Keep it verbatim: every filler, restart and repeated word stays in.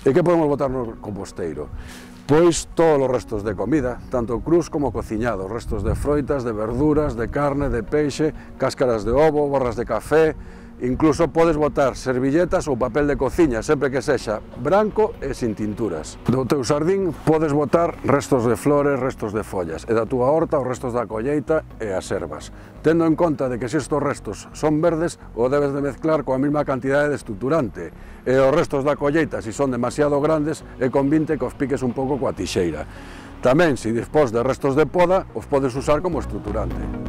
E que podemos botar no composteiro? Pois todos os restos de comida, tanto crus como cociñados, restos de froitas, de verduras, de carne, de peixe, cáscaras de ovo, borras de café, incluso podes botar servilletas ou papel de cociña, sempre que sexa branco e sin tinturas. Do teu xardín podes botar restos de flores, restos de follas, e da túa horta os restos da colleita e as ervas. Tendo en conta de que se estos restos son verdes, o debes de mezclar coa mesma cantidade de estruturante, e os restos da colleita, se son demasiado grandes, e convinte que os piques un pouco coa tixeira. Tamén, se dispós de restos de poda, os podes usar como estruturante.